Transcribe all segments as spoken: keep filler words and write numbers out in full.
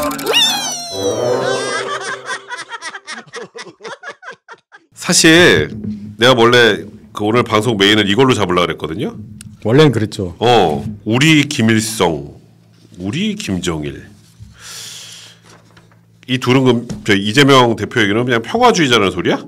사실 내가 원래 그 오늘 방송 메인을 이걸로 잡으려고 그랬거든요. 원래는 그랬죠. 어, 우리 김일성, 우리 김정일. 이 둘은 그럼 저 이재명 대표 얘기는 그냥 평화주의자라는 소리야?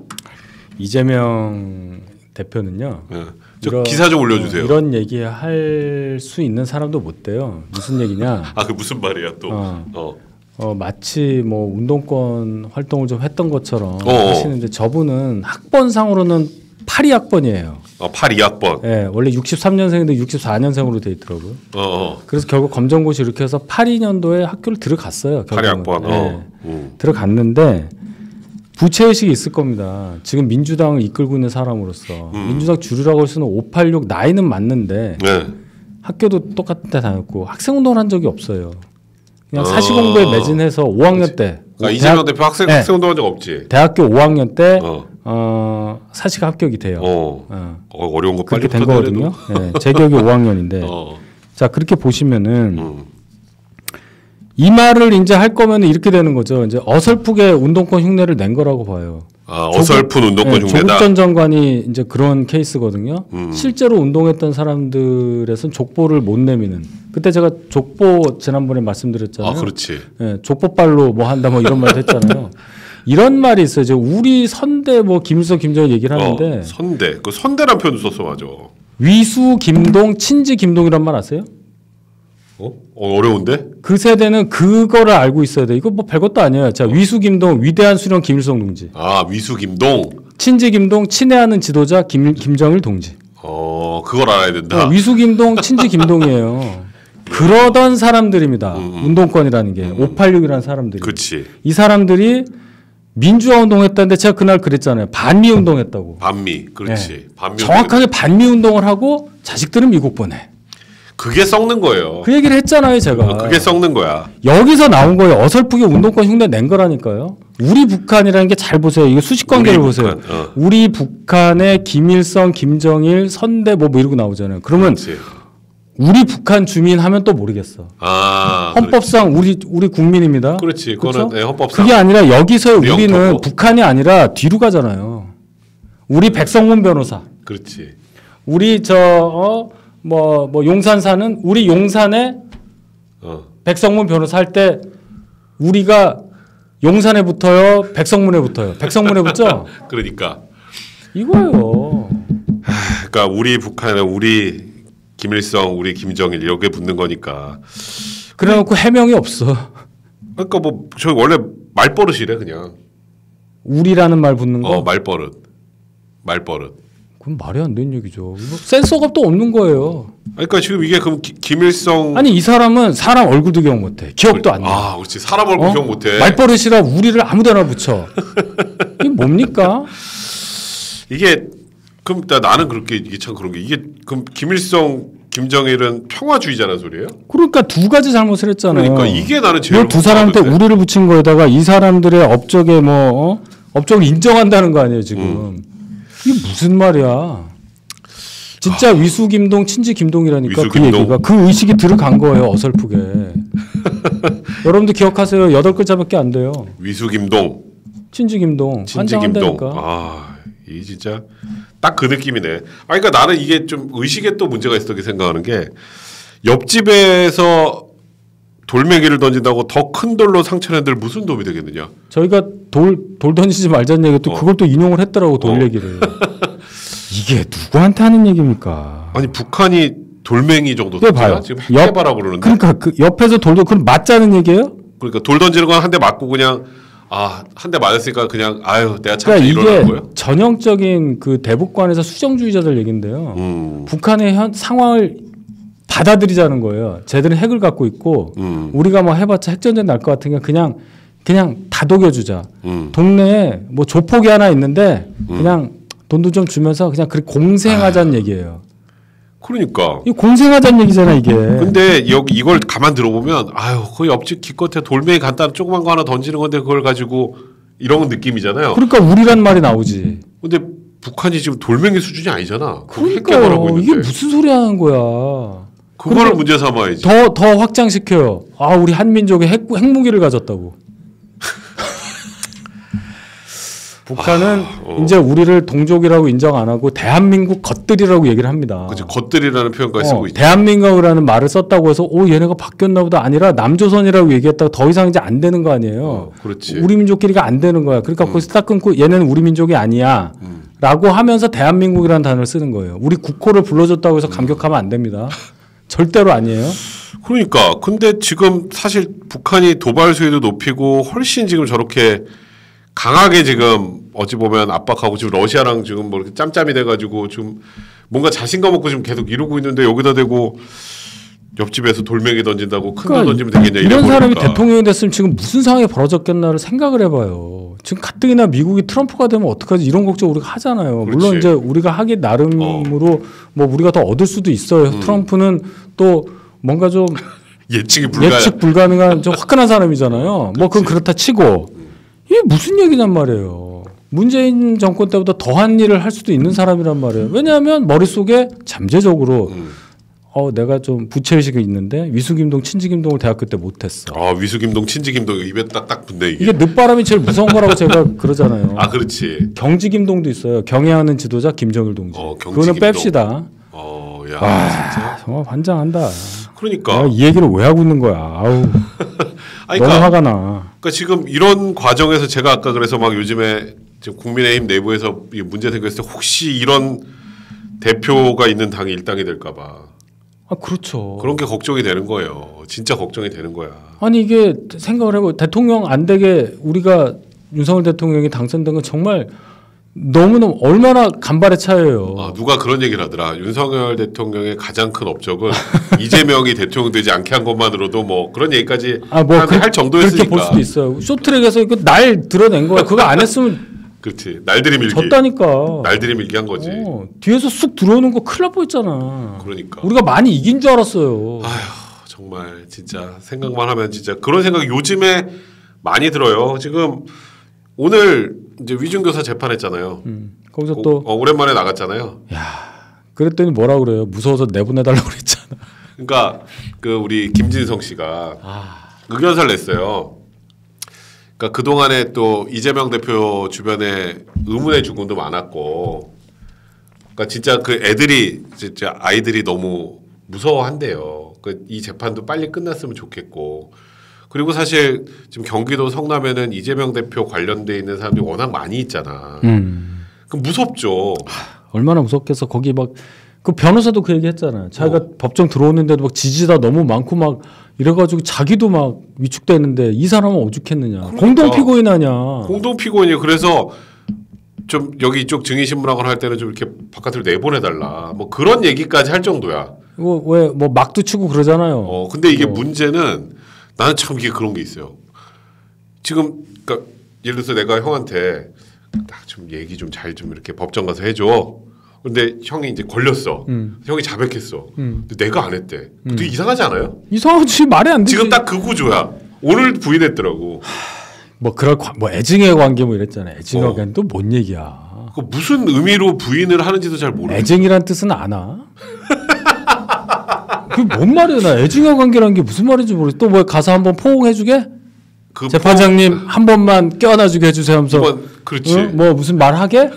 이재명 대표는요. 네. 저 이런, 기사 좀 올려주세요. 어, 이런 얘기 할 수 있는 사람도 못 돼요. 무슨 얘기냐? 아, 그 무슨 말이야 또? 어. 어. 어, 마치 뭐 운동권 활동을 좀 했던 것처럼 어어. 하시는데 저분은 학번상으로는 팔십이 학번이에요. 어, 팔십이 학번. 예, 원래 육십삼 년생인데 육십사 년생으로 돼 있더라고요. 어어. 그래서 결국 검정고시 이렇게 해서 팔십이 년도에 학교를 들어갔어요. 팔십이 학번. 예. 어. 음. 들어갔는데 부채의식이 있을 겁니다. 지금 민주당을 이끌고 있는 사람으로서 음. 민주당 주류라고 할 수는 오팔육 나이는 맞는데 네. 학교도 똑같은 데 다녔고 학생운동을 한 적이 없어요. 그냥 어. 사시공부에 매진해서 오 학년 그치. 때. 그러니까 이재명 대표 학생 네. 학생운동 한 적 없지. 대학교 오 학년 때 어. 어, 사시가 합격이 돼요. 어. 어. 어, 어려운 거 빨리 그렇게 된 거거든요. 네. 제 기억이 오 학년인데. 어. 자 그렇게 보시면은 음. 이 말을 이제 할 거면 이렇게 되는 거죠. 이제 어설프게 운동권 흉내를 낸 거라고 봐요. 아, 어설픈 조국, 운동권 네, 흉내다. 조국 전 장관이 이제 그런 케이스거든요. 음. 실제로 운동했던 사람들에선 족보를 못 내미는. 그때 제가 족보 지난번에 말씀드렸잖아요. 아, 그렇지. 네, 족보빨로 뭐 한다 뭐 이런 말 했잖아요. 이런 말이 있어요. 이제 우리 선대 뭐 김일성, 김정일 얘기를 하는데 어, 선대. 그 선대란 표현도 썼어, 맞아. 위수 김동, 친지 김동이란 말 아세요? 어? 어 어려운데? 그 세대는 그거를 알고 있어야 돼. 이거 뭐 별것도 아니에요. 자, 위수 김동, 위대한 수령 김일성 동지. 아, 위수 김동. 친지 김동, 친애하는 지도자 김 김정일 동지. 어, 그걸 알아야 된다. 어, 위수 김동, 친지 김동이에요. 그러던 사람들입니다. 음, 운동권이라는 게 음, 오팔육이라는 사람들이. 그렇지. 이 사람들이 민주화 운동했다는데 제가 그날 그랬잖아요. 반미 운동했다고. 반미, 그렇지. 네. 반미 정확하게 반미 운동을 하고 자식들은 미국 보내. 그게 썩는 거예요. 그 얘기를 했잖아요, 제가. 어, 그게 썩는 거야. 여기서 나온 거예요. 어설프게 운동권 흉내 낸 거라니까요. 우리 북한이라는 게 잘 보세요. 이거 수식 관계를 보세요. 북한, 어. 우리 북한의 김일성, 김정일, 선대 뭐, 뭐 이러고 나오잖아요. 그러면 그렇지. 우리 북한 주민 하면 또 모르겠어. 아, 헌법상 우리 우리 국민입니다. 그렇지. 그거는 네, 헌법상. 그게 아니라 여기서 우리 우리는 영토고. 북한이 아니라 뒤로 가잖아요. 우리 백성문 변호사. 그렇지. 우리 저 어, 뭐, 뭐 용산 사는 우리 용산에 어. 백성문 변호사 할 때 우리가 용산에 붙어요, 백성문에 붙어요. 백성문에 붙죠? 그러니까 이거예요. 하, 그러니까 우리 북한에 우리 김일성, 우리 김정일 이렇게 붙는 거니까. 그래놓고 해명이 없어. 그러니까 뭐 저 원래 말버릇이래 그냥. 우리라는 말 붙는 거? 어, 말버릇. 말버릇. 그건 말이 안 되는 얘기죠. 센서가 또 없는 거예요. 그러니까 지금 이게 그럼 기, 김일성 아니 이 사람은 사람 얼굴도 기억 못해. 기억도 안 나. 아, 그렇지. 사람 얼굴 어? 기억 못해. 말버릇이라 우리를 아무데나 붙여. 이게 뭡니까? 이게 그럼 나, 나는 그렇게 이게 참 그런 게 이게 그럼 김일성, 김정일은 평화주의자라는 소리예요? 그러니까 두 가지 잘못을 했잖아요. 그러니까 이게 나는 제일 두 사람한테 우리를 붙인 거에다가 이 사람들의 업적에 뭐 어? 업적을 인정한다는 거 아니에요 지금. 음. 이게 무슨 말이야? 진짜 아, 위수 김동, 친지 김동이라니까 그 김동. 얘기가 그 의식이 들어간 거예요 어설프게. 여러분들 기억하세요. 여덟 글자밖에 안 돼요. 위수 김동, 친지 김동, 친지 김동. 아, 이 진짜 딱 그 느낌이네. 아, 그러니까 나는 이게 좀 의식에 또 문제가 있었다고 생각하는 게 옆집에서 돌멩이를 던진다고 더 큰 돌로 상처낸들 무슨 도움이 되겠느냐? 저희가 돌, 돌 던지지 말자는 얘기 또 어. 그걸 또 인용을 했더라고 돌 어. 얘기를. 이게 누구한테 하는 얘기입니까? 아니 북한이 돌멩이 정도 던지나? 지금 핵개발하고 그러는데. 그러니까 그 옆에서 돌도 그럼 맞자는 얘기예요? 그러니까 돌 던지는 건 한 대 맞고 그냥 아, 한 대 맞았으니까 그냥 아유 내가 참 그러니까 일어나는 이게 거예요? 전형적인 그 대북관에서 수정주의자들 얘긴데요. 음. 북한의 현 상황을 받아들이자는 거예요. 쟤들은 핵을 갖고 있고 음. 우리가 뭐 해봤자 핵전쟁 날 것 같으니까 그냥 그냥 다독여주자. 음. 동네에 뭐 조폭이 하나 있는데 음. 그냥 돈도 좀 주면서 그냥 그렇게 공생하자는 아. 얘기예요. 그러니까. 이 공생하자는 얘기잖아 이게. 근데 여기 이걸 가만 들어보면 아유 그 옆집 기껏해 돌멩이 간단한 조그만 거 하나 던지는 건데 그걸 가지고 이런 느낌이잖아요. 그러니까 우리란 말이 나오지. 근데 북한이 지금 돌멩이 수준이 아니잖아. 그러니까요. 이게 무슨 소리 하는 거야. 그거를 문제 삼아야지. 더, 더 확장시켜요. 아, 우리 한민족이 핵, 핵무기를 가졌다고. 북한은 아, 어. 이제 우리를 동족이라고 인정 안 하고 대한민국 것들이라고 얘기를 합니다. 그치, 것들이라는 표현까지 어, 쓰고 있죠. 대한민국이라는 말을 썼다고 해서 오 얘네가 바뀌었나 보다 아니라 남조선이라고 얘기했다가 더 이상 이제 안 되는 거 아니에요. 어, 그렇지. 우리 민족끼리가 안 되는 거야. 그러니까 음. 거기서 딱 끊고 얘네는 우리 민족이 아니야. 음. 라고 하면서 대한민국이라는 단어를 쓰는 거예요. 우리 국호를 불러줬다고 해서 감격하면 안 됩니다. 절대로 아니에요. 그러니까 근데 지금 사실 북한이 도발 수위도 높이고 훨씬 지금 저렇게 강하게 지금 어찌 보면 압박하고 지금 러시아랑 지금 뭐 이렇게 짬짬이 돼가지고 지금 뭔가 자신감 없고 지금 계속 이러고 있는데 여기다 대고 옆집에서 돌멩이 던진다고 큰 돈 던지면 되겠냐 이런 사람이 대통령이 됐으면 지금 무슨 상황이 벌어졌겠나를 생각을 해봐요. 지금 가뜩이나 미국이 트럼프가 되면 어떡하지 이런 걱정 우리가 하잖아요. 그렇지. 물론 이제 우리가 하기 나름으로 어. 뭐 우리가 더 얻을 수도 있어요. 음. 트럼프는 또 뭔가 좀 예측이 불가 예측 불가능한 좀 화끈한 사람이잖아요. 뭐 그건 그렇다 치고 이게 무슨 얘기냔 말이에요. 문재인 정권 때보다 더한 일을 할 수도 있는 사람이란 말이에요. 왜냐하면 머릿속에 잠재적으로 음. 어 내가 좀 부채의식이 있는데 위수김동 친지김동을 대학교 때 못했어. 아 위수김동 친지김동 입에 딱딱 붙네 이게. 이게 늦바람이 제일 무서운 거라고 제가 그러잖아요. 아 그렇지. 경지김동도 있어요. 경애하는 지도자 김정일 동지. 어, 그거는 뺍시다. 어, 야 와, 진짜 정말 환장한다. 그러니까 이 얘기를 왜 하고 있는 거야. 아우. 아니, 너무 그러니까, 화가 나. 그러니까 지금 이런 과정에서 제가 아까 그래서 막 요즘에 지금 국민의힘 내부에서 문제 생겼을 때 혹시 이런 대표가 있는 당이 일당이 될까봐. 아 그렇죠. 그런 게 걱정이 되는 거예요. 진짜 걱정이 되는 거야. 아니 이게 생각을 해보 대통령 안 되게 우리가 윤석열 대통령이 당선된 건 정말 너무너무 얼마나 간발의 차이예요. 아, 누가 그런 얘기를 하더라. 윤석열 대통령의 가장 큰 업적은 이재명이 대통령 되지 않게 한 것만으로도 뭐 그런 얘기까지 아, 뭐 그, 할 정도였으니까. 그렇게 볼 수도 있어요. 쇼트랙에서 이거 날 드러낸 거야. 그거 안 했으면 그렇지. 날들이 밀기. 졌다니까. 날들이 밀기 한 거지. 어, 뒤에서 쑥 들어오는 거 큰일 날 뻔했잖아. 그러니까. 우리가 많이 이긴 줄 알았어요. 아휴 정말 진짜 생각만 하면 진짜 그런 생각이 요즘에 많이 들어요. 지금 오늘 이제 위중교사 재판했잖아요. 음, 거기서 고, 또 어, 오랜만에 나갔잖아요. 야, 그랬더니 뭐라 그래요? 무서워서 내보내달라고 그랬잖아. 그러니까 그 우리 김진성 씨가 아. 의견서를 냈어요. 그러니까 그 동안에 또 이재명 대표 주변에 의문의 주군도 많았고, 그러니까 진짜 그 애들이 진짜 아이들이 너무 무서워한대요. 그 이 재판도 빨리 끝났으면 좋겠고. 그리고 사실 지금 경기도 성남에는 이재명 대표 관련돼 있는 사람들이 워낙 많이 있잖아. 음. 그 무섭죠. 하, 얼마나 무섭겠어. 거기 막 그 변호사도 그 얘기했잖아요. 자기가 어. 법정 들어오는데도 막 지지자 너무 많고 막 이래가지고 자기도 막 위축되는데 이 사람은 오죽했느냐. 그러니까. 공동 피고인 아냐. 공동 피고인이 그래서 좀 여기 이쪽 증인 신문하거나 할 때는 좀 이렇게 바깥으로 내보내달라. 뭐 그런 얘기까지 할 정도야. 이거 왜 뭐 막도 치고 그러잖아요. 어 근데 이게 어. 문제는 나는 참 이게 그런 게 있어요. 지금 그러니까 예를 들어서 내가 형한테 좀 얘기 좀 잘 좀 이렇게 법정 가서 해줘. 근데 형이 이제 걸렸어. 음. 형이 자백했어. 음. 근데 내가 안 했대. 음. 되게 이상하지 않아요? 이상하지. 말이 안 되지. 지금 딱 그 구조야. 오늘 부인했더라고. 뭐 그럴 뭐 애증의 관계 뭐 이랬잖아요. 애증의 어. 관계는 또 뭔 얘기야. 그 무슨 의미로 부인을 하는지도 잘 모르겠어. 애증이란 뜻은 아나? 그게 뭔 말이야? 나 애증의 관계라는 게 무슨 말인지 모르겠어. 또 뭐 가서 한번 포옹해주게? 그 재판장님 포옹... 한 번만 껴안아주게 해주세요 하면서 이번, 그렇지. 어? 뭐 무슨 말하게?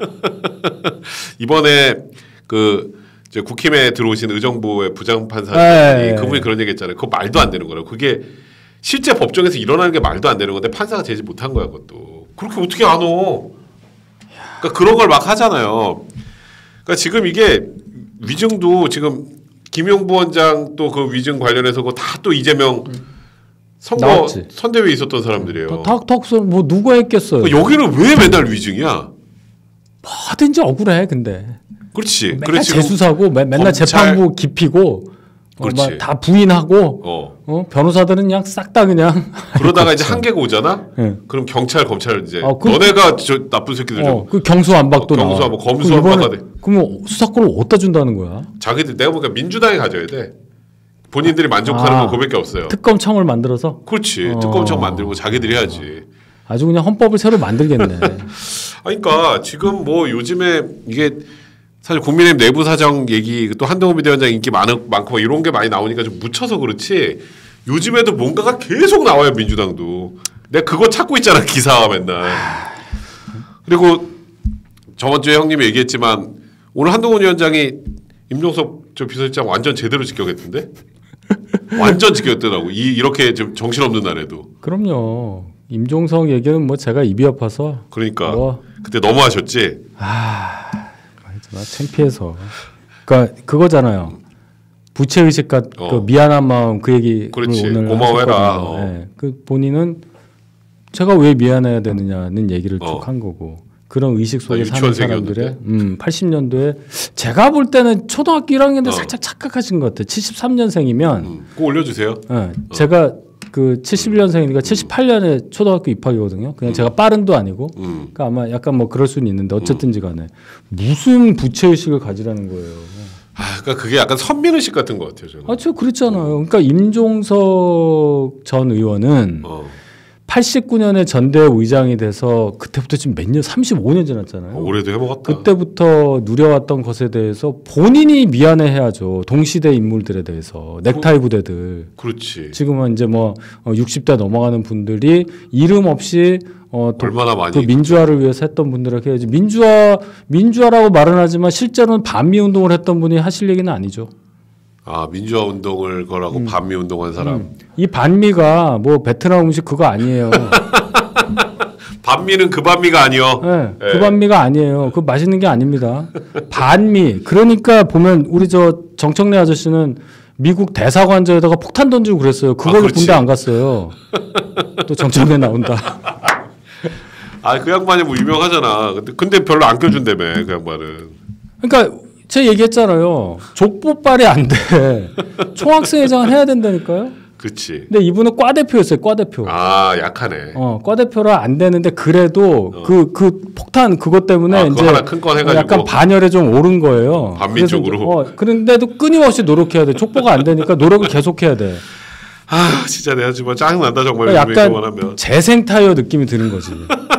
이번에 그 이제 국힘에 들어오신 의정부의 부장판사님 그분이 그런 얘기했잖아요. 그거 말도 안 되는 거라고. 그게 실제 법정에서 일어나는 게 말도 안 되는 건데 판사가 제지 못한 거야. 그것도 그렇게 어떻게 안 오? 그러니까 그런 걸 막 하잖아요. 그러니까 지금 이게 위증도 지금 김용부 원장 또 그 위증 관련해서 그 다 또 이재명 선거 나왔지. 선대위에 있었던 사람들이에요. 턱턱 뭐 누가 했겠어요. 그러니까 여기는 왜 맨날 위증이야? 뭐든지 억울해 근데. 그렇지. 맨날 재수사고 매, 맨날 검찰... 재판부 깊이고 어, 다 부인하고 어. 어? 변호사들은 그냥 싹 다 그냥 그러다가 이제 한계가 오잖아. 네. 그럼 경찰 검찰 이제 어, 그, 너네가 저 나쁜 새끼들 좀. 어, 그 경수안박도 어, 경수안박 검수안박가 돼. 그러면 수사권을 어디다 준다는 거야? 자기들 내가 보니까 민주당이 가져야 돼. 본인들이 만족하는 아, 건 그밖에 없어요. 특검청을 만들어서. 그렇지. 어. 특검청 만들고 자기들이 해야지. 아주 그냥 헌법을 새로 만들겠네. 그러니까 지금 뭐 요즘에 이게 사실 국민의힘 내부 사정 얘기 또 한동훈 비대위원장 인기 많, 많고 이런 게 많이 나오니까 좀 묻혀서 그렇지 요즘에도 뭔가가 계속 나와요 민주당도. 내가 그거 찾고 있잖아 기사 맨날. 그리고 저번 주에 형님이 얘기했지만 오늘 한동훈 위원장이 임종석 저 비서실장 완전 제대로 직격했던데? 완전 직격했더라고. 이 이렇게 좀 정신없는 날에도. 그럼요. 임종석 얘기는 뭐 제가 입이 아파서. 그러니까 뭐. 그때 너무하셨지. 아, 나 창피해서. 그러니까 그거잖아요. 부채 의식과 어. 그 미안한 마음 그 얘기 오늘 고마워해라. 어. 네. 그 본인은 제가 왜 미안해야 되느냐는 얘기를 쭉 한 어. 거고. 그런 의식 속에 사는 사람들의 음, 팔십 년도에 제가 볼 때는 초등학교 일 학년 때 어. 살짝 착각하신 것 같아요. 칠십삼 년생이면 음, 꼭 올려주세요. 네, 어. 제가 그 칠십일 년생이니까 음. 칠십팔 년에 초등학교 입학이거든요. 그냥 음. 제가 빠른도 아니고 음. 그러니까 아마 약간 뭐 그럴 수는 있는데 어쨌든지 간에 무슨 부채의식을 가지라는 거예요. 아, 그러니까 그게 약간 선민의식 같은 것 같아요. 저는. 아, 저 그랬잖아요. 그러니까 임종석 전 의원은 어. 팔십구 년에 전대회 의장이 돼서 그때부터 지금 몇 년, 삼십오 년 지났잖아요. 어, 올해도 해먹었다. 그때부터 누려왔던 것에 대해서 본인이 미안해해야죠. 동시대 인물들에 대해서 넥타이 부대들. 그렇지. 지금은 이제 뭐 육십 대 넘어가는 분들이 이름 없이 어, 또 얼마나 많이 그 민주화를 위해서 했던 분들에게 해야지. 민주화 민주화라고 말은 하지만 실제로는 반미 운동을 했던 분이 하실 얘기는 아니죠. 아 민주화 운동을 거라고 음. 반미 운동한 사람. 음. 이 반미가 뭐 베트남 음식 그거 아니에요. 반미는 그 반미가 아니요. 네, 네. 그 반미가 아니에요. 그 맛있는 게 아닙니다. 반미. 그러니까 보면 우리 저 정청래 아저씨는 미국 대사관저에다가 폭탄 던지고 그랬어요. 그걸로 아, 군대 안 갔어요. 또 정청래 나온다. 아 그 양반이 뭐 유명하잖아. 근데 근데 별로 안 껴준다며 그 양반은. 그러니까. 제가 얘기했잖아요. 족보빨이 안 돼. 총학생회장은 해야 된다니까요. 그렇지. 근데 이분은 과 대표였어요. 과 대표. 아 약하네. 어, 과 대표라 안 되는데 그래도 그그 어. 그 폭탄 그것 때문에 아, 이제 하나 큰 건 해가지고 약간 반열에 좀 오른 거예요. 반미 쪽으로. 어, 그런데도 끊임없이 노력해야 돼. 족보가 안 되니까 노력을 계속해야 돼. 아 진짜 내가 지금 짜증 난다 정말. 그러니까 약간 재생 타이어 느낌이 드는 거지.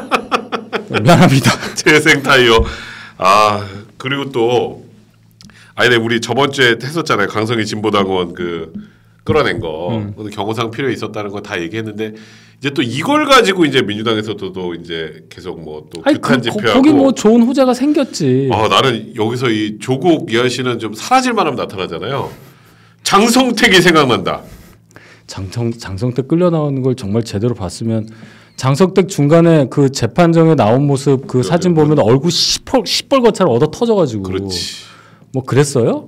미안합니다. 재생 타이어. 아 그리고 또. 아니, 네, 우리 저번 주에 했었잖아요. 강성희 진보당원 그 끌어낸 거. 음. 경호상 필요 있었다는 거 다 얘기했는데 이제 또 이걸 가지고 이제 민주당에서도 또 이제 계속 뭐 또 규탄 집회하고. 거기 뭐 좋은 후자가 생겼지. 아, 나는 여기서 이 조국 이한 씨는 좀 사라질 만하면 나타나잖아요. 장성택이 생각난다. 장성 장성택 끌려 나오는 걸 정말 제대로 봤으면. 장성택 중간에 그 재판정에 나온 모습 그 그래, 사진 보면 그래. 얼굴 시뻘 시뻘겋처럼 얻어 터져가지고. 그렇지. 뭐 그랬어요?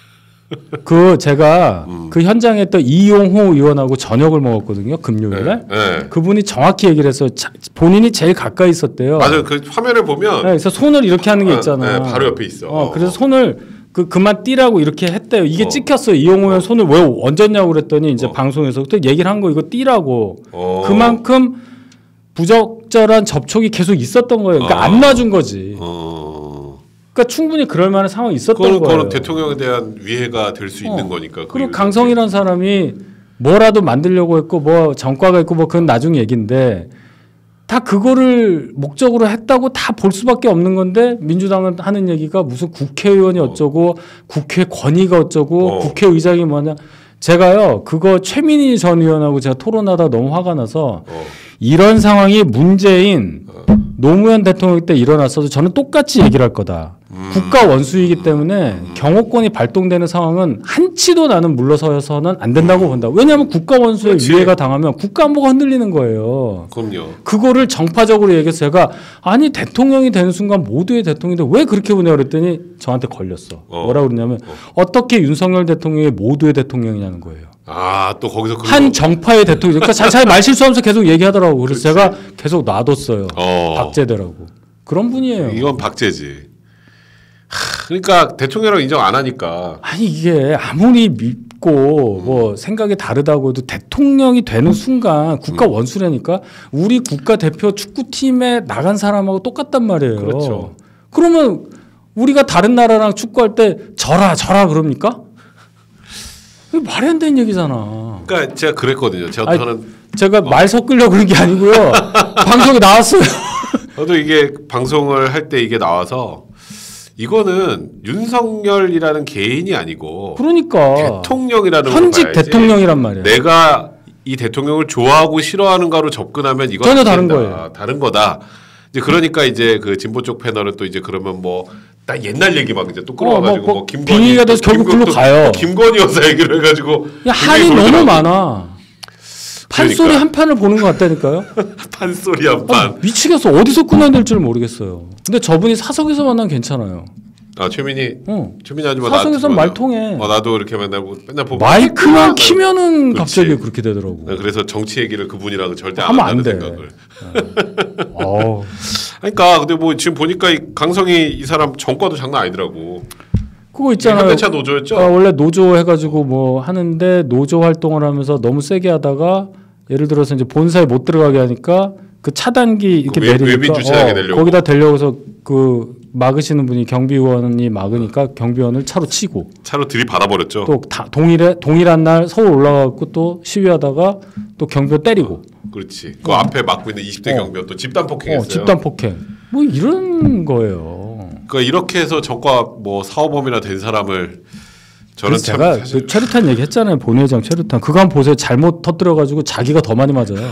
그 제가 음. 그 현장에 있던 이용호 의원하고 저녁을 먹었거든요. 금요일에. 네, 네. 그분이 정확히 얘기를 했어요. 자, 본인이 제일 가까이 있었대요. 맞아요. 그 화면을 보면. 네, 그래서 손을 이렇게 하는 게 있잖아요. 네, 바로 옆에 있어. 어, 그래서 손을 그 그만 띄라고 이렇게 했대요. 이게 어. 찍혔어요. 이용호 의원 어. 손을 왜 얹었냐고 그랬더니 이제 어. 방송에서 그때 얘기를 한 거 이거 띄라고. 어. 그만큼 부적절한 접촉이 계속 있었던 거예요. 그러니까 어. 안 놔준 거지. 어. 그러니까 충분히 그럴 만한 상황이 있었던 그건, 거예요. 그건 대통령에 대한 위해가 될 수 어. 있는 거니까. 그리고 강성이라는 사람이 뭐라도 만들려고 했고 뭐 전과가 있고 뭐 그건 나중 얘기인데 다 그거를 목적으로 했다고 다 볼 수밖에 없는 건데 민주당은 하는 얘기가 무슨 국회의원이 어쩌고 어. 국회 권위가 어쩌고 어. 국회의장이 뭐냐. 제가요 그거 최민희 전 의원하고 제가 토론하다 너무 화가 나서 어. 이런 상황이 문재인 어. 노무현 대통령 때 일어났어도 저는 똑같이 얘기를 할 거다. 음. 국가 원수이기 때문에 음. 경호권이 발동되는 상황은 한치도 나는 물러서서는 안 된다고 음. 본다. 왜냐하면 국가 원수의 그렇지. 위해가 당하면 국가 안보가 흔들리는 거예요. 그럼요. 그거를 정파적으로 얘기해서 제가 아니 대통령이 되는 순간 모두의 대통령인데 왜 그렇게 보냐 그랬더니 저한테 걸렸어. 어. 뭐라고 그러냐면 어. 어떻게 윤석열 대통령이 모두의 대통령이냐는 거예요. 아, 또 거기서 한 정파의 대통령. 그러니까 잘 말 실수하면서 계속 얘기하더라고. 그래서 그렇지. 제가 계속 놔뒀어요. 어. 박제되라고. 그런 분이에요. 이건 박제지. 하, 그러니까 대통령을 인정 안 하니까. 아니 이게 아무리 믿고 음. 뭐 생각이 다르다고 해도 대통령이 되는 순간 국가 음. 원수라니까 우리 국가 대표 축구팀에 나간 사람하고 똑같단 말이에요. 그렇죠. 그러면 우리가 다른 나라랑 축구할 때 져라 져라 그럽니까? 말이 안 되는 얘기잖아. 그러니까 제가 그랬거든요. 제가 저는 제가 어. 말 섞으려고 그런 게 아니고요. 방송에 나왔어요. 저도 이게 방송을 할 때 이게 나와서 이거는 윤석열이라는 개인이 아니고 그러니까 대통령이라는 현직 대통령이란 말이야. 내가 이 대통령을 좋아하고 싫어하는가로 접근하면 이건 전혀 다른 거예요. 다른 거다. 이제 그러니까 이제 그 진보 쪽 패널은 또 이제 그러면 뭐 딱 옛날 얘기 막 이제 또 끌어와가지고 어, 뭐, 뭐 김건희 빙의가 돼서 결국 글로 가요. 김건희 여사 얘기를 해가지고 한이 너무 많아. 판소리 그러니까. 한 판을 보는 것 같다니까요. 판소리 한 판. 아, 미치겠어. 어디서 끊어야 될지를 모르겠어요. 근데 저분이 사석에서 만나면 괜찮아요. 아 최민희, 어. 최민희 아줌마 사석에서 말 통해. 어, 나도 이렇게 맨날 맨날 보고 마이크만 키면은 그렇지. 갑자기 그렇게 되더라고. 네, 그래서 정치 얘기를 그분이랑 절대 안 하면 한다는 안 돼. 생각을. 어. 그러니까 근데 뭐 지금 보니까 이 강성희 이 사람 전과도 장난 아니더라고. 그거 있잖아요. 현대차 노조였죠. 아, 원래 노조 해가지고 뭐 하는데 노조 활동을 하면서 너무 세게 하다가 예를 들어서 이제 본사에 못 들어가게 하니까 그 차단기 이렇게 그 외, 내리니까 외빈 주차장에 어, 내려고. 거기다 대려고서 그 막으시는 분이 경비원이 막으니까 경비원을 차로 치고 차로 들이받아 버렸죠. 또 다, 동일해 동일한 날 서울 올라가고 또 시위하다가 또 경비원 때리고. 그렇지. 그 앞에 막고 있는 이십 대 어. 경비원 또 집단 폭행했어요. 어, 집단 폭행. 뭐 이런 거예요. 그러니까 이렇게 해서 전과 뭐 사오범이나 된 사람을 저는 그래서 참 제가 사실 그 최루탄 얘기했잖아요. 본회장 최루탄. 그거 한번 보세요. 잘못 터뜨려가지고 자기가 더 많이 맞아요.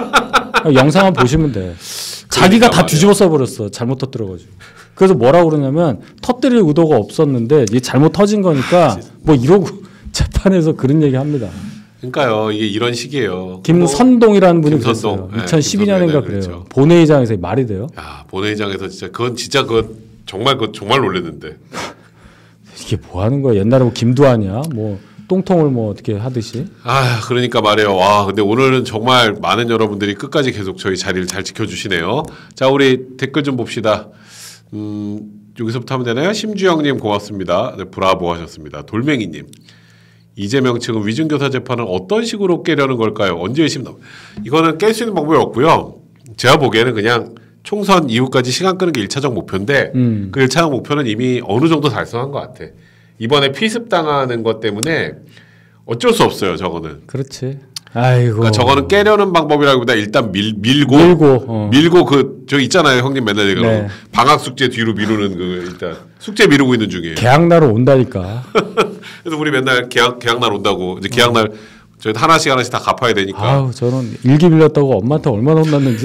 영상 한번 보시면 돼. 자기가 다 말이야. 뒤집어 써버렸어. 잘못 터뜨려가지고. 그래서 뭐라고 그러냐면 터뜨릴 의도가 없었는데 이게 잘못 터진 거니까 뭐 이러고 재판에서 그런 얘기 합니다. 그러니까요. 이게 이런 식이에요. 김선동이라는 분이 김선동. 그랬어요. 네, 이천십이 년인가 김선동이 그래요. 그랬죠. 본회의장에서 말이 돼요? 야 본회의장에서 진짜 그건 진짜 그 정말 그 정말 놀랐는데. 이게 뭐 하는 거야? 옛날에 뭐 김두한이야? 뭐 똥통을 뭐 어떻게 하듯이? 아 그러니까 말이에요. 와 근데 오늘은 정말 많은 여러분들이 끝까지 계속 저희 자리를 잘 지켜주시네요. 자 우리 댓글 좀 봅시다. 음, 여기서부터 하면 되나요? 심주영님 고맙습니다. 네, 브라보 하셨습니다. 돌멩이님. 이재명 측은 위증교사 재판을 어떤 식으로 깨려는 걸까요? 언제 의심 나? 이거는 깰 수 있는 방법이 없고요. 제가 보기에는 그냥 총선 이후까지 시간 끄는 게 일차적 목표인데 음. 그 일차적 목표는 이미 어느 정도 달성한 것 같아. 이번에 피습당하는 것 때문에 어쩔 수 없어요. 저거는. 그렇지. 아이고. 그러니까 저거는 깨려는 방법이라기보다 일단 밀, 밀고 밀고, 어. 밀고 그 저 있잖아요. 형님 맨날 얘기하는 네. 거. 방학 숙제 뒤로 미루는 그 일단 숙제 미루고 있는 중이에요. 개학날은 온다니까. 그래서 우리 맨날 개학 개학날 온다고 이제 개학날 저희 하나씩 하나씩 다 갚아야 되니까. 아우 저는 일기 빌렸다고 엄마한테 얼마나 혼났는지.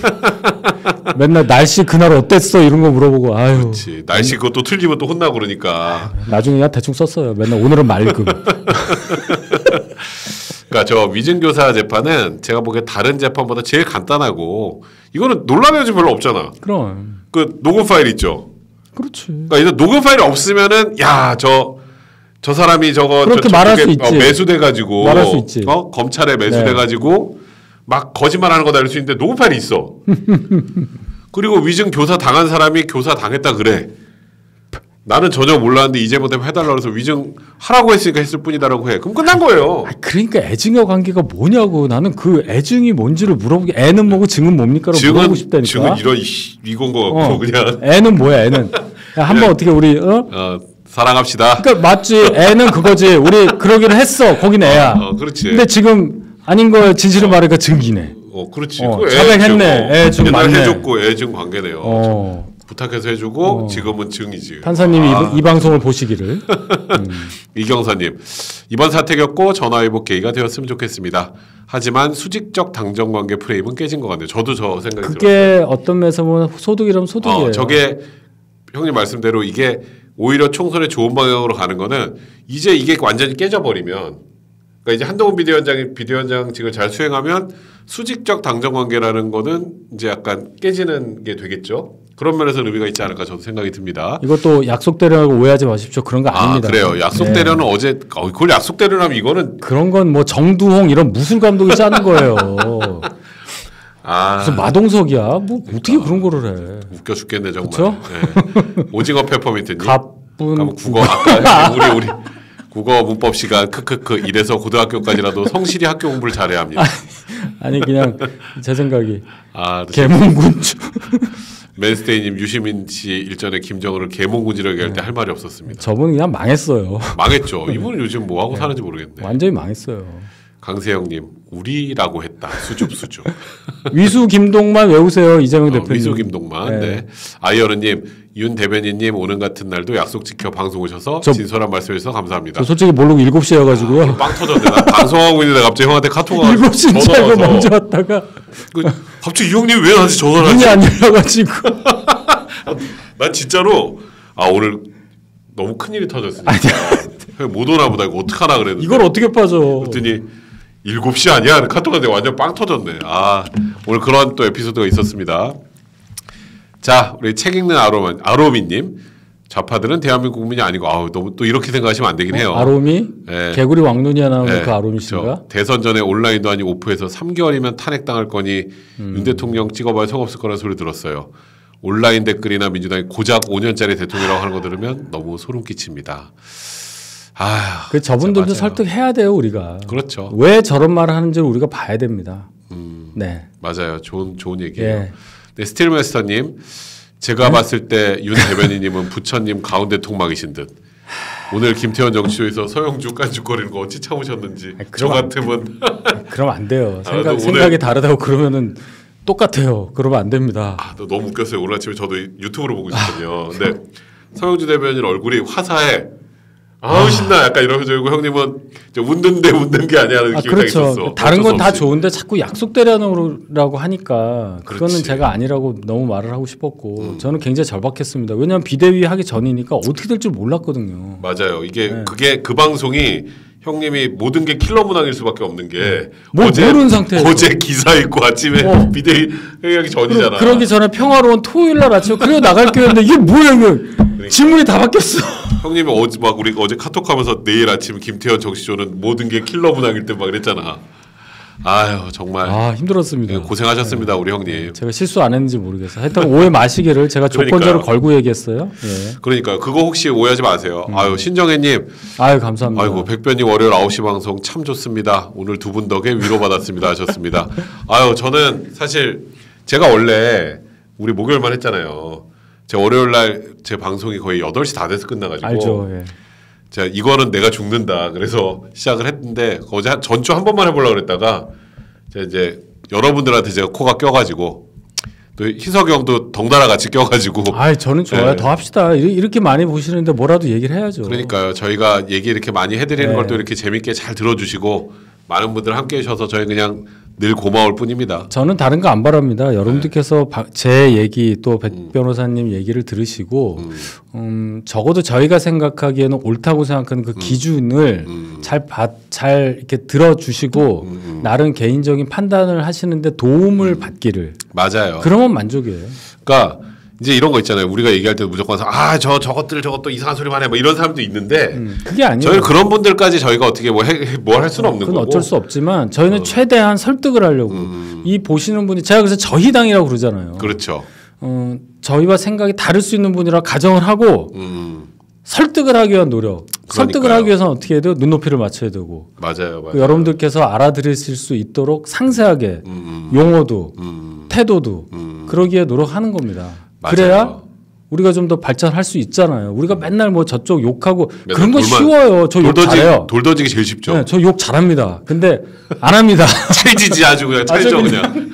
맨날 날씨 그날 어땠어 이런 거 물어보고 아유. 그렇지. 날씨 그것도 틀리면 또 혼나고 그러니까. 나중에 그냥 대충 썼어요. 맨날 오늘은 맑음. 그러니까 저 위증교사 재판은 제가 보기에 다른 재판보다 제일 간단하고 이거는 논란의 여지 별로 없잖아. 그럼. 그 녹음 파일 있죠. 그렇지. 그러니까 이제 녹음 파일이 없으면은 야 저 저 사람이 저거 그렇게 저, 말할 수 어, 있지. 매수돼 가지고 말할 수 있지. 어 검찰에 매수돼 네. 가지고 막 거짓말하는 거다 이럴 수 있는데 녹음 파일이 있어. 그리고 위증 교사 당한 사람이 교사 당했다 그래. 나는 전혀 몰랐는데 이재명 대표 해달라고 해서 위증 하라고 했으니까 했을 뿐이다라고 해. 그럼 끝난 거예요. 아, 그러니까 애증의 관계가 뭐냐고. 나는 그 애증이 뭔지를 물어보기. 애는 뭐고 증은 뭡니까라고 물어보고 싶다니까. 증은 이런 이- 이건 거 같고 어. 그냥 애는 뭐야 애는. 야, 한번 어떻게 우리 어? 어, 사랑합시다. 그러니까 맞지. 애는 그거지. 우리 그러기로 했어. 거긴 애야. 어, 그렇지. 근데 지금 아닌 거 진실을 말하니까 증이네. 어, 그렇지. 어, 그거 애 자백했네. 증, 애 증 옛날에 맞네. 해줬고 애 증 관계네요. 어. 부탁해서 해주고 어. 지금은 증이지. 판사님이 아, 이, 이 방송을 보시기를. 음. 이경사님 이번 사태 겪고 전화위복 계기가 되었으면 좋겠습니다. 하지만 수직적 당정 관계 프레임은 깨진 것 같네요. 저도 저 생각이 들어요. 그게 어떤 면에서 보면 소득이라면 소득이에요. 어, 저게 형님 말씀대로 이게 오히려 총선에 좋은 방향으로 가는 거는 이제 이게 완전히 깨져버리면 그러니까 이제 한동훈 비대위원장이 비대위원장직을 잘 수행하면 수직적 당정 관계라는 거는 이제 약간 깨지는 게 되겠죠. 그런 면에서 의미가 있지 않을까 저도 생각이 듭니다. 이것도 약속대로라고 오해하지 마십시오. 그런 거 아 아닙니다. 그래요. 약속대로는 네. 어제 어, 그걸 약속대로라면 이거는 그런 건 뭐 정두홍 이런 무술 감독이 짜는 거예요. 아 무슨 마동석이야. 뭐 어떻게 그런 거를 해. 웃겨 죽겠네 정말. 그쵸? 네. 오징어 페퍼민트님. 가쁜 가면 국어 아까 우리 우리 국어 문법 시간 크크크 이래서 고등학교까지라도 성실히 학교 공부를 잘해야 합니다. 아니 그냥 제 생각이 아 개몽군주. 맨스테이님 유시민 씨 일전에 김정은을 개몽군이라고 할 때 할 말이 없었습니다. 저분은 그냥 망했어요. 망했죠. 이분은 요즘 뭐 하고 사는지 모르겠네. 완전히 망했어요. 강세영님 우리라고 했다. 수줍 수줍. 위수 김동만 외우세요 이재명 어, 대표님. 위수 김동만. 네. 네. 아이어른님 윤 대변인님 오는 같은 날도 약속 지켜 방송 오셔서 저, 진솔한 말씀해주셔서 감사합니다. 저 솔직히 모르고 일곱 시여가지고요. 아, 빵 터졌네. 나 방송하고 있는데 갑자기 형한테 카톡 와서 일곱 시인 줄 알고 먼저 왔다가 그, 갑자기 이 형님 왜 나한테 전화를 하지? 문이 안 열려가지고. 난 진짜로 아 오늘 너무 큰일이 터졌으니까 못 오나 보다 이거 어떡하나 그랬는데 이걸 어떻게 빠져. 그랬더니 일곱 시 아니야? 카톡 왔는데 완전 빵 터졌네. 아 오늘 그런 또 에피소드가 있었습니다. 자 우리 책 읽는 아로미, 아로미님 좌파들은 대한민국 국민이 아니고 아우 너무 또 이렇게 생각하시면 안 되긴 해요. 어, 아로미? 네. 개구리 왕눈이야 나오는 네. 그 아로미씨인가? 대선 전에 온라인도 아니고 오프에서 삼 개월이면 탄핵당할 거니 음. 윤 대통령 찍어봐야 속없을 거라는 소리 들었어요. 온라인 댓글이나 민주당이 고작 오 년짜리 대통령이라고 하는 거 들으면 너무 소름 끼칩니다. 아, 그 저분들도 설득해야 돼요 우리가. 그렇죠. 왜 저런 말을 하는지 우리가 봐야 됩니다. 음, 네, 맞아요. 좋은 좋은 얘기예요. 예. 네, 스틸마스터님, 제가 네? 봤을 때 윤 대변인님은 부처님 가운데 통막이신 듯. 오늘 김태원 정치쇼에서 서영주 깐죽거리는 거 어찌 참으셨는지. 아니, 저 같으면 그럼 안 돼요. 생각, 아, 생각이 오늘... 다르다고 그러면은 똑같아요. 그러면 안 됩니다. 아, 너무 웃겼어요. 오늘 아침에 저도 유튜브로 보고 있었거든요. 근데 서영주 대변인 얼굴이 화사해. 아우 신나 약간 이러면서 형님은 웃는데 웃는 게 아니라는 아, 기분이 그렇죠. 있었어. 다른 건 다 좋은데 자꾸 약속 대련으라고 하니까 그거는 그렇지. 제가 아니라고 너무 말을 하고 싶었고 음. 저는 굉장히 절박했습니다. 왜냐하면 비대위 하기 전이니까 어떻게 될 줄 몰랐거든요. 맞아요. 이게 네. 그게 그 방송이 형님이 모든 게 킬러 문항일 수밖에 없는 게 뭐 어제 모르는 상태에서 어제 기사 읽고 아침에 어. 비대위 회의하기 전이잖아. 그러기 전에 평화로운 토요일 날 아침에 그래 나갈게 했는데 이게 뭐야 이거 그러니까. 질문이 다 바뀌었어. 형님이 어제 막 우리 어제 카톡하면서 내일 아침 김태현 정치조는 모든 게 킬러 문항일 때 막 그랬잖아. 아유 정말 아 힘들었습니다. 고생하셨습니다 네. 우리 형님. 제가 실수 안 했는지 모르겠어요. 하여튼 오해 마시기를 제가 조건적으로 걸고 얘기했어요. 예. 그러니까요. 그거 혹시 오해하지 마세요. 음. 아유 신정혜님. 아유 감사합니다. 아이고 백변님 월요일 아홉 시 방송 참 좋습니다. 오늘 두 분 덕에 위로받았습니다 하셨습니다. 아유 저는 사실 제가 원래 우리 목요일만 했잖아요. 제가 월요일 날 제 방송이 거의 여덟 시 다 돼서 끝나가지고 알죠. 예. 제가 이거는 내가 죽는다 그래서 시작을 했는데 어제 전주 한 번만 해보려고 그랬다가 제가 이제 여러분들한테 제가 코가 껴가지고 또 희석이 형도 덩달아 같이 껴가지고 아 저는 좋아요. 네. 더 합시다. 이렇게 많이 보시는데 뭐라도 얘기를 해야죠. 그러니까요. 저희가 얘기 이렇게 많이 해드리는 네. 걸 또 이렇게 재밌게 잘 들어주시고 많은 분들 함께 해주셔서 저희 그냥 늘 고마울 뿐입니다. 저는 다른 거 안 바랍니다. 여러분들께서 네. 제 얘기 또 백 음. 변호사님 얘기를 들으시고 음. 음, 적어도 저희가 생각하기에는 옳다고 생각하는 그 음. 기준을 음. 잘, 바, 잘 이렇게 들어주시고 음. 음. 나름 개인적인 판단을 하시는데 도움을 음. 받기를. 맞아요. 그러면 만족이에요. 그러니까 이제 이런 거 있잖아요. 우리가 얘기할 때도 무조건 아 저 저것들 저것도 이상한 소리만 해 뭐 이런 사람도 있는데 음, 그게 아니에요. 저희 그런 분들까지 저희가 어떻게 뭐 뭘 할 수는 없는 그건 거고. 어쩔 수 없지만 저희는 어. 최대한 설득을 하려고 음. 이 보시는 분이 제가 그래서 저희당이라고 그러잖아요. 그렇죠. 어, 저희와 생각이 다를 수 있는 분이라 가정을 하고 음. 설득을 하기 위한 노력. 그러니까요. 설득을 하기 위해서는 어떻게 해야 돼요? 눈높이를 맞춰야 되고. 맞아요, 맞아요. 그 여러분들께서 알아들으실 수 있도록 상세하게 음. 용어도 음. 태도도 음. 그러기에 노력하는 겁니다. 맞아요. 그래야 우리가 좀 더 발전할 수 있잖아요. 우리가 맨날 뭐 저쪽 욕하고 그런 건 쉬워요. 저 욕 잘해요. 돌 던지기 제일 쉽죠. 네, 저 욕 잘합니다. 근데 안 합니다. 찰지지 아주 그냥 찰죠 그냥.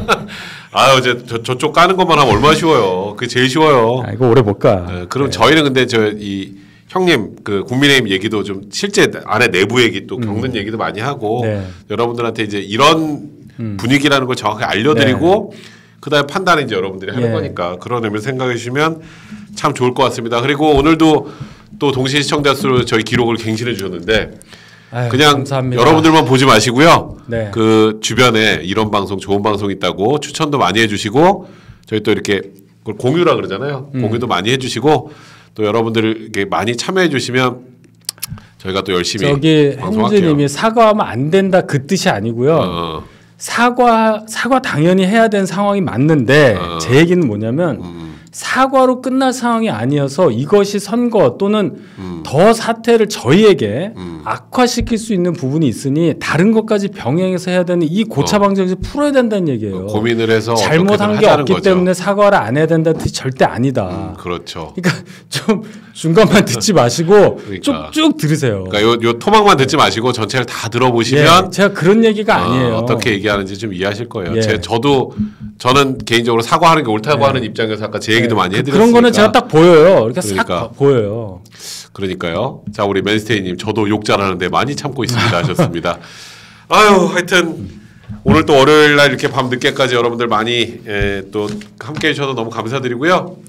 아유 이제 저, 저쪽 까는 것만 하면 얼마나 쉬워요. 그게 제일 쉬워요. 아, 이거 오래 못 가. 네, 그럼 네. 저희는 근데 저 이 형님 그 국민의힘 얘기도 좀 실제 안에 내부 얘기 또 겪는 음. 얘기도 많이 하고 네. 여러분들한테 이제 이런 음. 분위기라는 걸 정확히 알려드리고 네. 그다음에 판단은 이제 여러분들이 하는 예. 거니까 그런 의미를 생각해 주시면 참 좋을 것 같습니다. 그리고 오늘도 또 동시 시청자 수로 저희 기록을 갱신해 주셨는데 아유, 그냥 감사합니다. 여러분들만 보지 마시고요. 네. 그 주변에 이런 방송 좋은 방송 있다고 추천도 많이 해주시고 저희 또 이렇게 그걸 공유라 그러잖아요. 음. 공유도 많이 해주시고 또 여러분들 이렇게 많이 참여해 주시면 저희가 또 열심히 저기 행주님이 사과하면 안 된다 그 뜻이 아니고요. 어. 사과 사과 당연히 해야 되는 상황이 맞는데 어. 제 얘기는 뭐냐면 음. 사과로 끝날 상황이 아니어서 이것이 선거 또는 음. 더 사태를 저희에게 음. 악화시킬 수 있는 부분이 있으니 다른 것까지 병행해서 해야 되는 이 고차 방정을 풀어야 된다는 얘기예요. 고민을 해서 잘못한 게 없기 거죠. 때문에 사과를 안 해야 된다는 뜻이 절대 아니다. 음, 그렇죠. 그러니까 좀 중간만 듣지 마시고 그러니까. 쭉쭉 들으세요. 그러니까 요, 요 토막만 듣지 마시고 전체를 다 들어보시면 예, 제가 그런 얘기가 어, 아니에요. 어떻게 얘기하는지 좀 이해하실 거예요. 예. 제 저도 저는 개인적으로 사과하는 게 옳다고 예. 하는 입장에서 아까 제 얘기도 예, 많이 그, 해드렸으니까. 그런 거는 제가 딱 보여요. 이렇게 그러니까. 싹 보여요. 그러니까요. 자, 우리 맨스테이님 저도 욕 잘하는데 많이 참고 있습니다 하셨습니다. 아유, 하여튼 오늘 또 월요일 날 이렇게 밤 늦게까지 여러분들 많이 예, 또 함께 해주셔서 너무 감사드리고요.